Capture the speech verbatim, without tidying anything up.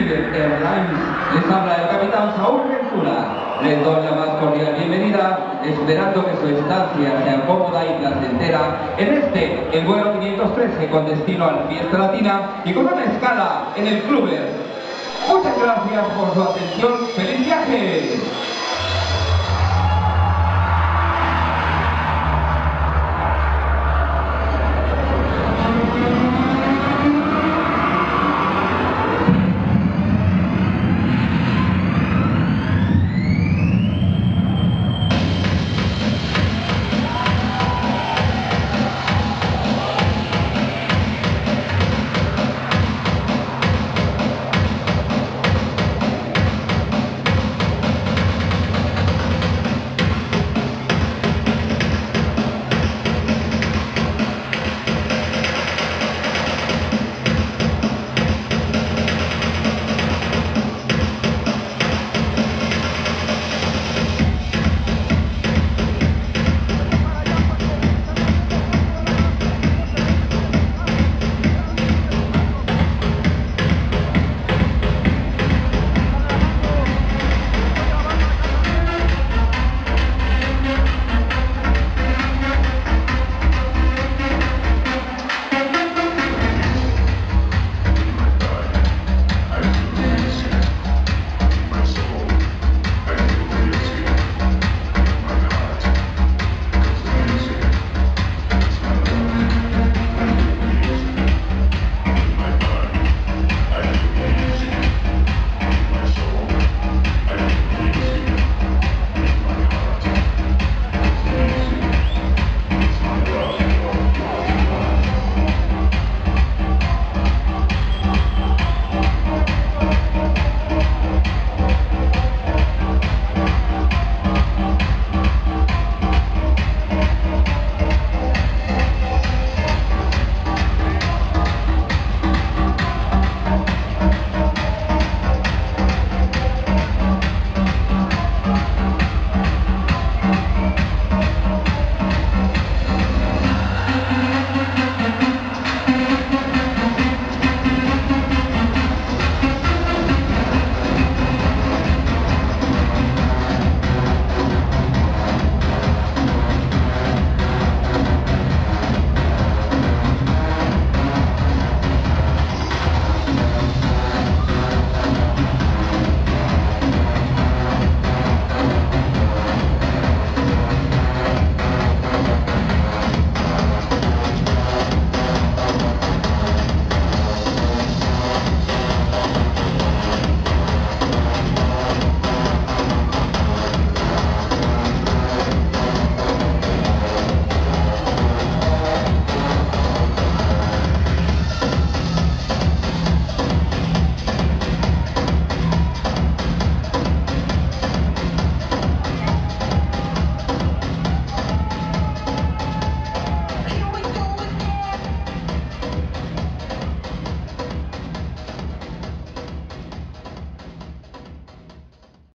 Spirit Airlines. Les habla el capitán Saúl Ventura. Les doy la más cordial bienvenida, esperando que su estancia sea cómoda y placentera en este, el vuelo quinientos trece con destino al Fiesta Latina y con una escala en el Clubber. Muchas gracias por su atención